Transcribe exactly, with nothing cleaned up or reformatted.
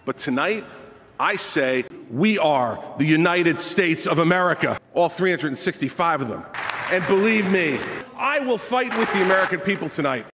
But tonight, I say we are the United States of America, all three hundred sixty-five of them. And believe me, I will fight with the American people tonight.